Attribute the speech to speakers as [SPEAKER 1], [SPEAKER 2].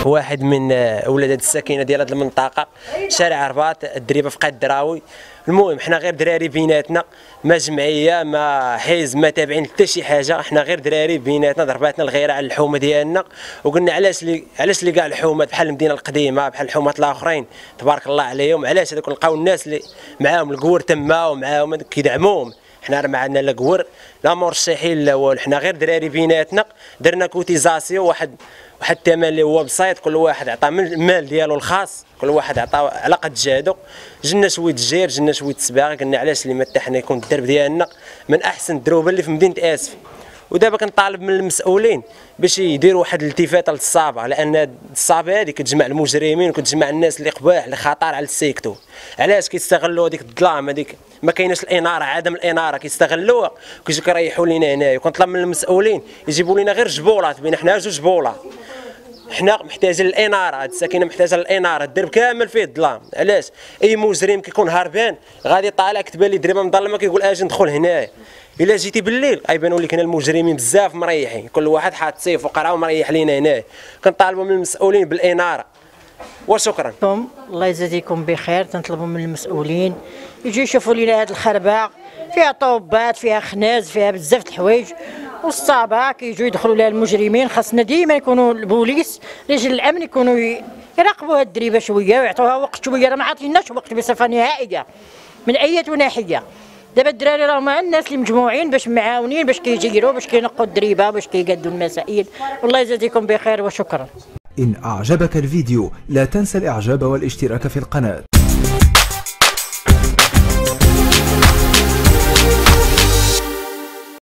[SPEAKER 1] في واحد من ولادات الساكنه ديال هذه المنطقه شارع رباط الدريبه فقاد الدراوي. المهم حنا غير دراري بيناتنا، ما جمعيه ما حزب ما تابعين حتى شي حاجه، حنا غير دراري بيناتنا ضرباتنا الغيره على الحومه ديالنا، وقلنا علاش اللي كاع الحومات بحال المدينه القديمه بحال الحومات الاخرين تبارك الله عليهم، علاش هذوك نلقاو الناس اللي معاهم القور تما ومعاهم كيدعموهم. حنا راه ما عندنا لا قور لا مرشحين لا والو، حنا غير دراري بيناتنا درنا كوتيزاسيون واحد الثمن اللي هو بسيط، كل واحد عطى من المال ديالو الخاص، كل واحد عطى على قد جهدو. جنا شويه الجير جنا شويه السباغه، قلنا علاش اللي ما حتى حنا يكون الدرب ديالنا من احسن الدروبه اللي في مدينه اسفي. ودابا كنطالب من المسؤولين باش يديروا واحد الالتفاته للصابه، لان الصابه هذه كتجمع المجرمين وكتجمع الناس اللي قباح اللي خطر على السيكتو. علاش كيستغلوا هذيك الظلام هذيك، ما كايناش الاناره، عدم الاناره كيستغلوها وكيجيو كيريحوا لينا هنايا. وكنطلب من المسؤولين يجيبوا لنا غير جبولات، بين حنا جوج جبولات، حنا محتاجين الاناره، هاد الساكنه محتاجه الاناره، الدرب كامل فيه الظلام. علاش اي مجرم كيكون هربان غادي طالع كتبان لي دريبه مظلمه كيقول اجي ندخل هنايا، الا جيتي بالليل غيبانوا لك هنا المجرمين بزاف مريحين، كل واحد حاط سيف وقرا ومريح لينا هنايا. كنطالبوا من المسؤولين بالاناره وشكرا.
[SPEAKER 2] الله يجازيكم بخير. تنطلبوا من المسؤولين يجوا يشوفوا لنا هذه الخربه، فيها طوبات فيها خناز فيها بزاف د الحوايج، والصابه كيجوا يدخلوا لها المجرمين. خاصنا ديما يكونوا البوليس رجال الامن يكونوا يراقبوا هاد الدريبه شويه ويعطوها وقت شويه، راه ما عاطيناش وقت بصفه نهائيه من اي ناحيه. دابا الدراري راهم مع الناس اللي مجموعين باش معاونين باش كيجيروا باش كينقوا الدريبه باش كيقادوا المسائل. والله يجازيكم بخير وشكرا.
[SPEAKER 3] إن أعجبك الفيديو لا تنسى الإعجاب والاشتراك في القناة.